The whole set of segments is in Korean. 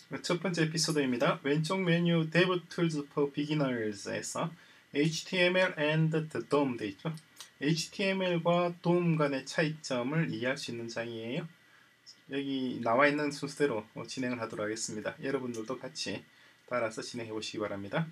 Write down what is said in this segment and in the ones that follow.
첫 번째 에피소드입니다. 왼쪽 메뉴 DevTools for Beginners에서 HTML and the DOM 돼 있죠. HTML과 DOM 간의 차이점을 이해할 수 있는 장이에요. 여기 나와 있는 순서대로 진행을 하도록 하겠습니다. 여러분들도 같이 따라서 진행해 보시기 바랍니다.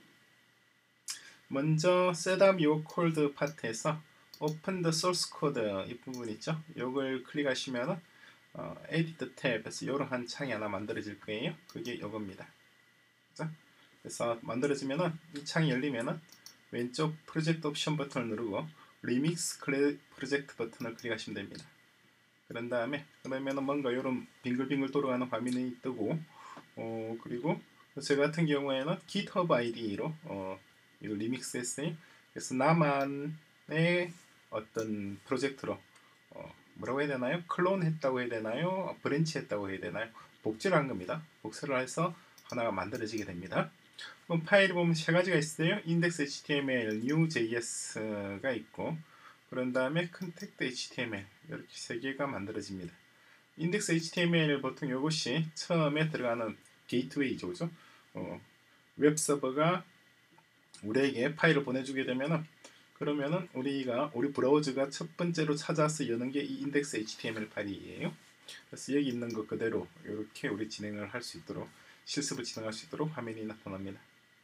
먼저 Setup Your Code 파트에서 Open the Source Code 이 부분 있죠. 이걸 클릭하시면 에디터 탭에서 이러한 창이 하나 만들어질 거예요. 그게 이겁니다. 그래서 만들어지면은 이 창이 열리면은 왼쪽 프로젝트 옵션 버튼을 누르고 리믹스 프로젝트 버튼을 클릭하시면 됩니다. 그런 다음에 그러면은 뭔가 이런 빙글빙글 돌아가는 화면이 뜨고 그리고 저 같은 경우에는 GitHub ID로 이거 리믹스 했어요. 그래서 나만의 어떤 프로젝트로 뭐라고 해야 되나요? 클론 했다고 해야 되나요? 브랜치 했다고 해야 되나요? 복제를 한 겁니다. 복사를 해서 하나가 만들어지게 됩니다. 그럼 파일을 보면 세 가지가 있어요. index.html, new.js가 있고 그런 다음에 contact HTML 이렇게 세 개가 만들어집니다. index.html 보통 이것이 처음에 들어가는 게이트웨이죠. 그죠? 웹 서버가 우리에게 파일을 보내주게 되면은 그러면은 우리 브라우저가 첫 번째로 찾아서 여는 게 이 index HTML 파일이에요. 그래서 여기 있는 것 그대로 이렇게 우리 진행을 할 수 있도록 실습을 진행할 수 있도록 화면이 나타납니다.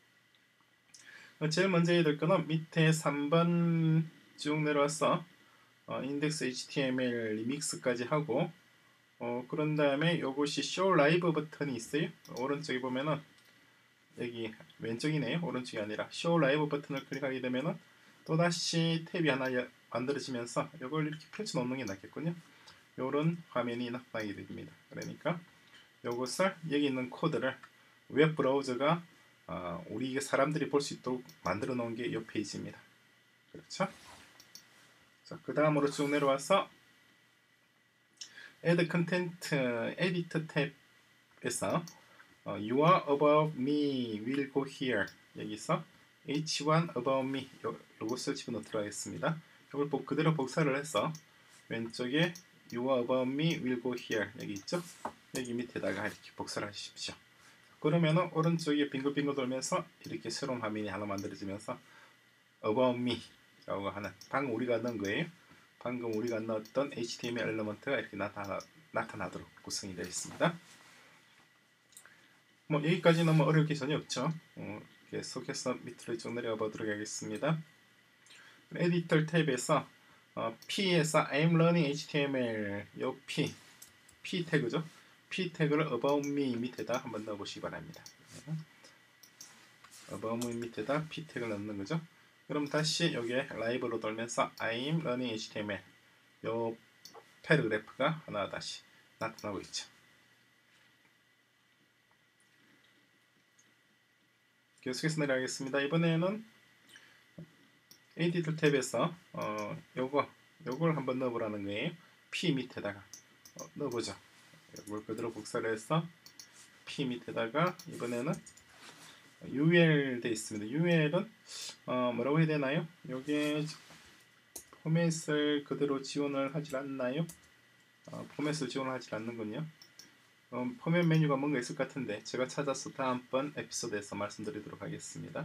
제일 먼저 해야 될 거는 밑에 3번 쭉 내려와서 index HTML 리믹스까지 하고 그런 다음에 이것이 show live 버튼이 있어요. 오른쪽에 보면은 여기 왼쪽이네요. 오른쪽이 아니라 show live 버튼을 클릭하게 되면은 또다시 탭이 하나 만들어지면서 이걸 이렇게 펼쳐 놓는 게 낫겠군요. 이런 화면이 나타나게 됩니다. 그러니까 이것을 여기 있는 코드를 웹 브라우저가 우리 사람들이 볼 수 있도록 만들어 놓은 게 이 페이지입니다. 그렇죠? 자, 그 다음으로 쭉 내려와서 Add Content Editor 탭에서 You are above me will go here 여기서 H1 above me 요것을 집어넣도록 하겠습니다. 이걸 그대로 복사를 해서 왼쪽에 You are above me will go here 여기 있죠? 여기 밑에다가 이렇게 복사를 하십시오. 그러면은 오른쪽에 빙글빙글 돌면서 이렇게 새로운 화면이 하나 만들어지면서 above me 라고 하는 방금 우리가 넣은 거예요. 방금 우리가 넣었던 HTML 엘리먼트가 이렇게 나타나도록 구성이 되어 있습니다. 뭐 여기까지는 뭐 어려울 게 전혀 없죠. 계속해서 밑으로 쭉 내려가 보도록 하겠습니다. 에디터 탭에서 P에서 I'm learning HTML 요 P 태그죠. P 태그를 about me 밑에다 한번 넣어 보시기 바랍니다. about me 밑에다 P 태그를 넣는 거죠. 그럼 다시 여기에 라이브로 돌면서 I'm learning HTML 요 패러그래프가 하나 다시 나타나고 있죠. 계속해서 내려가겠습니다. 이번에는 에디터 탭에서 요걸 한번 넣어보라는 거예요. P 밑에다가 넣어보죠. 이걸 그대로 복사를 해서 P 밑에다가 이번에는 UL 돼 있습니다. UL은 뭐라고 해야 되나요? 요게 포맷을 그대로 지원을 하질 않나요? 포맷을 지원을 하질 않는군요. 포맷 메뉴가 뭔가 있을 것 같은데 제가 찾아서 다음번 에피소드에서 말씀드리도록 하겠습니다.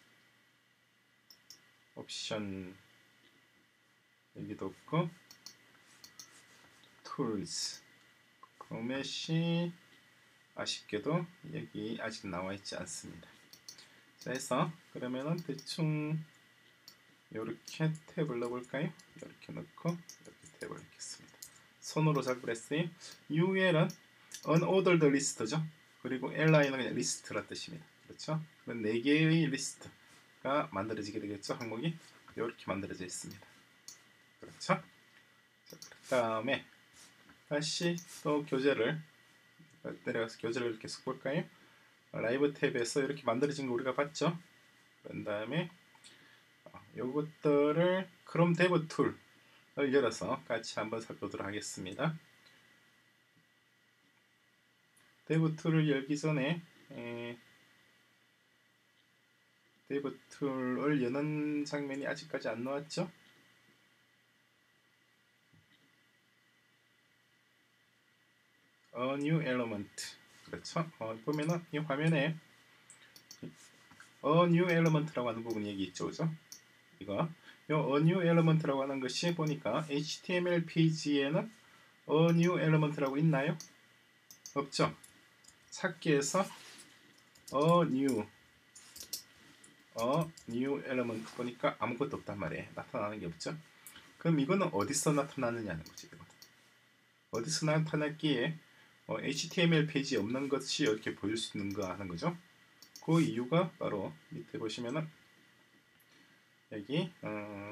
옵션 여기도 없고 툴스 포맷이 아쉽게도 여기 아직 나와 있지 않습니다. 자 해서 그러면은 대충 이렇게 탭을 넣어볼까요? 이렇게 넣고 이렇게 탭을 넣겠습니다. 손으로 작업을 했어요. UL은 unordered list죠. 그리고 li는 그냥 리스트라 뜻입니다. 그렇죠? 그럼 4개의 리스트가 만들어지게 되겠죠. 항목이 이렇게 만들어져 있습니다. 그렇죠? 자, 그 다음에 다시 또 교재를 내려가서 교재를 이렇게 쓱 볼까요? 라이브 탭에서 이렇게 만들어진 거 우리가 봤죠? 그런 다음에 요것들을 크롬 데브 툴을 열어서 같이 한번 살펴보도록 하겠습니다. 데브 툴을 열기 전에 데브 툴을 여는 장면이 아직까지 안 나왔죠? A new element 그렇죠. 보면은 이 화면에 a new element라고 하는 부분이 여기 있죠, 그죠? 이거 요 a new element라고 하는 것이 보니까 HTML 페이지에는 a new element라고 있나요? 없죠. 찾기에서 a new element 보니까 아무것도 없단 말이에요. 나타나는 게 없죠. 그럼 이거는 어디서 나타나느냐는 거지. 이거. 어디서 나타났기에 HTML 페이지에 없는 것이 이렇게 보일 수 있는가 하는 거죠. 그 이유가 바로 밑에 보시면은 여기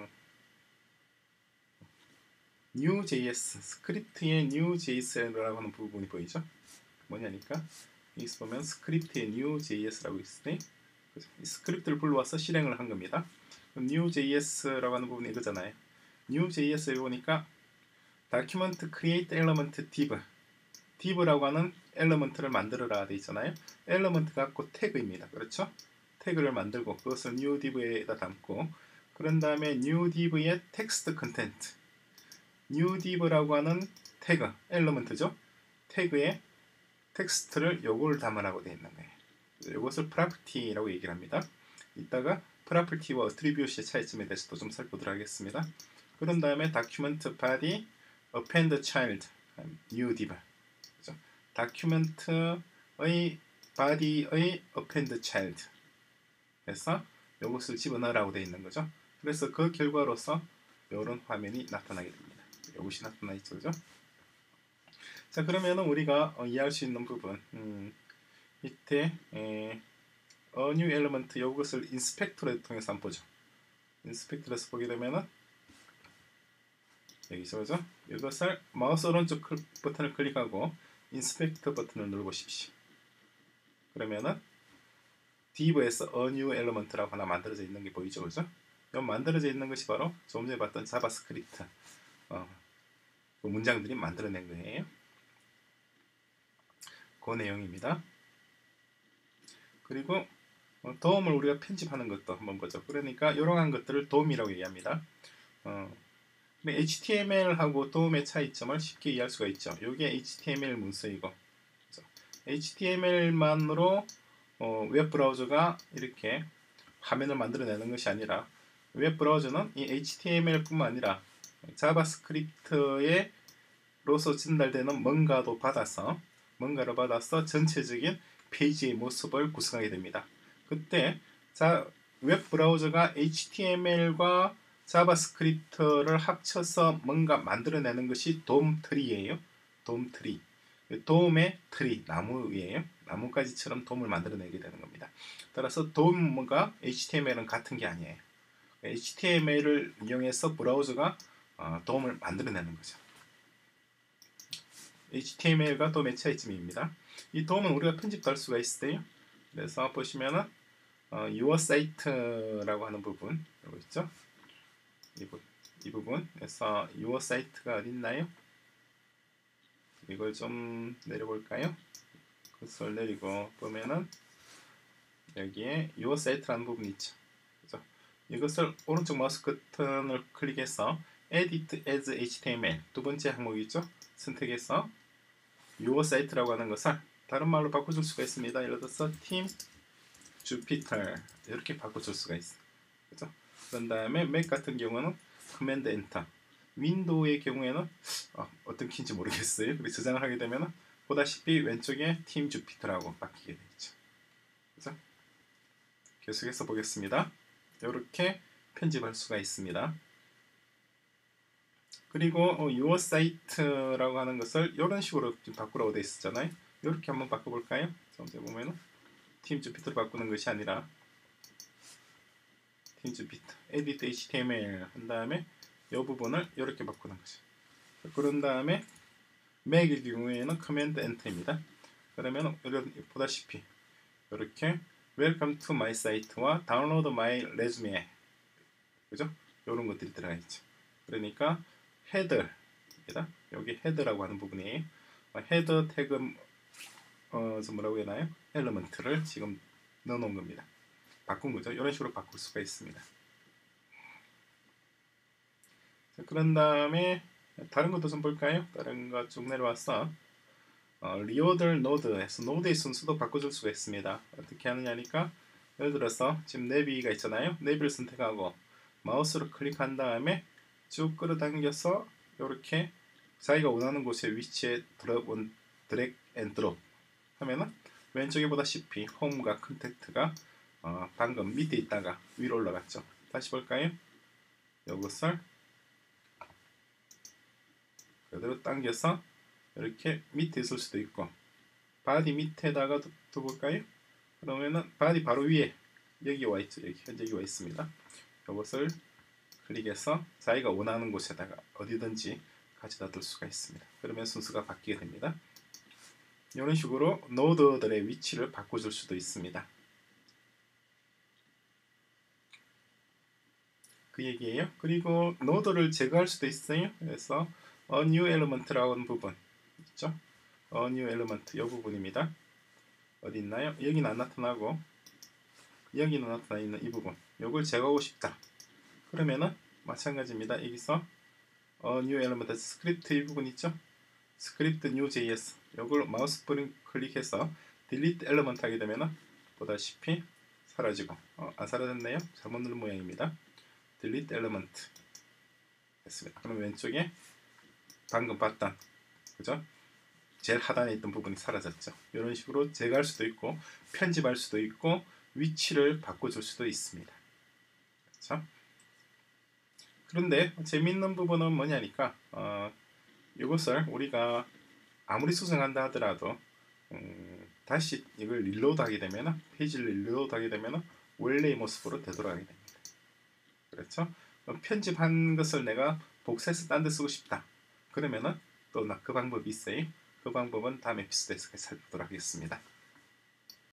New.js 스크립트의 New.js라고 하는 부분이 보이죠? 뭐냐니까 여기서 보면 스크립트의 New.js라고 있을 때 이 스크립트를 불러와서 실행을 한 겁니다. New.js라고 하는 부분이 이거잖아요. New.js에 보니까 Document Create Element div라고 하는 엘리먼트를 만들어라 돼 있잖아요. 엘리먼트가 곧 태그입니다. 그렇죠? 태그를 만들고 그것을 new div에다 담고 그런 다음에 new div의 text content new div라고 하는 태그 엘리먼트죠. 태그에 텍스트를 요걸 담으라고 되어 있는 거예요. 이것을 property라고 얘기를 합니다. 이따가 property와 attribute의 차이점에 대해서도 좀 살펴보도록 하겠습니다. 그런 다음에 document body append child new div 다큐멘트의 body의 append child 그래서 이것을 집어넣으라고 되어 있는 거죠. 그래서 그 결과로서 이런 화면이 나타나게 됩니다. 이것이 나타나 있죠, 그죠? 자, 그러면은 우리가 이해할 수 있는 부분 밑에 a new element 이것을 인스펙터를 통해서 한번 보죠. 인스펙터에서 보게 되면은 여기서 그죠? 이것을 마우스 오른쪽 버튼을 클릭하고 인스펙터 버튼을 눌러보십시오. 그러면은 div에서 a new element라고 하나 만들어져 있는 게 보이죠, 그죠? 이 만들어져 있는 것이 바로 조금 전에 봤던 자바스크립트 그 문장들이 만들어낸 거예요. 그 내용입니다. 그리고 도움을 우리가 편집하는 것도 한번 보죠. 그러니까 이러한 것들을 도움이라고 얘기합니다. HTML하고 도움의 차이점을 쉽게 이해할 수가 있죠. 이게 HTML 문서이고 HTML만으로 웹브라우저가 이렇게 화면을 만들어내는 것이 아니라 웹브라우저는 이 HTML뿐만 아니라 자바스크립트에 로서 전달되는 뭔가를 받아서 전체적인 페이지의 모습을 구성하게 됩니다. 그때 웹브라우저가 HTML과 자바스크립트를 합쳐서 뭔가 만들어내는 것이 돔트리예요. 돔트리. 돔의 트리, 나무이에요. 나뭇가지처럼 돔을 만들어내게 되는 겁니다. 따라서 돔과 HTML은 같은 게 아니에요. HTML을 이용해서 브라우저가 돔을 만들어내는 거죠. HTML과 돔의 차이점입니다. 이 돔은 우리가 편집도 할 수가 있어요. 그래서 보시면은 your site라고 하는 부분 여기 있죠. 이 부분에서 your site가 어디 있나요? 이걸 좀 내려볼까요? 그것을 내리고 보면은 여기에 your site라는 부분이 있죠. 그죠? 이것을 오른쪽 마우스 버튼을 클릭해서 edit as HTML 두 번째 항목이죠. 선택해서 your site라고 하는 것을 다른 말로 바꿔줄 수가 있습니다. 예를 들어서 team Jupyter 이렇게 바꿔줄 수가 있어요. 그죠? 그런 다음에 맥 같은 경우는 command enter 윈도우의 경우에는 어떤 키인지 모르겠어요. 그리고 저장을 하게 되면 보다시피 왼쪽에 팀 주피터라고 바뀌게 되죠. 그죠? 계속해서 보겠습니다. 이렇게 편집할 수가 있습니다. 그리고 your site라고 하는 것을 이런 식으로 바꾸라고 되어 있었잖아요. 이렇게 한번 바꿔볼까요? 먼저 보면은 팀 주피터로 바꾸는 것이 아니라 팀 주피터 edit HTML 한 다음에 이 부분을 이렇게 바꾸는 거죠. 그런 다음에 맥의 경우에는 command enter입니다. 그러면 보다시피 이렇게 welcome to my site와 download my resume 그죠? 이런 것들이 들어가 있죠. 그러니까 header입니다. 여기 header라고 하는 부분이에요. header 태그 뭐라고 해나요? 엘리먼트를 지금 넣어놓은 겁니다. 바꾼 거죠. 이런 식으로 바꿀 수가 있습니다. 자, 그런 다음에 다른 것도 좀 볼까요? 다른 거 쭉 내려와서 리오더 노드에서 노드의 순서도 바꿔줄 수가 있습니다. 어떻게 하느냐니까 예를 들어서 지금 내비가 있잖아요. 내비를 선택하고 마우스로 클릭한 다음에 쭉 끌어당겨서 이렇게 자기가 원하는 곳에 위치에 드래그 앤 드롭 하면은 왼쪽에 보다시피 홈과 컨택트가 방금 밑에 있다가 위로 올라갔죠. 다시 볼까요? 이것을 그대로 당겨서 이렇게 밑에 있을 수도 있고 바디 밑에다가 두볼까요? 그러면은 바디 바로 위에 여기 와 있죠. 여기 현재 여기 와 있습니다. 이것을 클릭해서 자기가 원하는 곳에다가 어디든지 가져다 둘 수가 있습니다. 그러면 순서가 바뀌게 됩니다. 이런 식으로 노드들의 위치를 바꿔줄 수도 있습니다. 그 얘기예요. 그리고 노드를 제거할 수도 있어요. 그래서 new element라고 하는 부분 있죠. new element 이 부분입니다. 어디 있나요? 여기는 안 나타나고 여기는 나타나 있는 이 부분. 이걸 제거하고 싶다. 그러면은 마찬가지입니다. 여기서 new element 스크립트 이 부분 있죠. 스크립트 new js 이걸 마우스 클릭해서 delete element 하게 되면은 보다시피 사라지고 안 사라졌네요. 잘못 누른 모양입니다. delete element 됐습니다. 그럼 왼쪽에 방금 봤던 그죠? 제일 하단에 있던 부분이 사라졌죠. 이런 식으로 제거할 수도 있고 편집할 수도 있고 위치를 바꿔줄 수도 있습니다. 그렇죠? 그런데 재밌는 부분은 뭐냐니까 이것을 우리가 아무리 수정한다 하더라도 다시 이걸 릴로드 하게 되면 페이지를 릴로드 하게 되면 원래의 모습으로 되돌아가게 됩니다. 그렇죠? 편집한 것을 내가 복사해서 딴 데 쓰고 싶다. 그러면은 또 그 방법이 있어요. 그 방법은 다음 에피소드에서 살펴보도록 하겠습니다.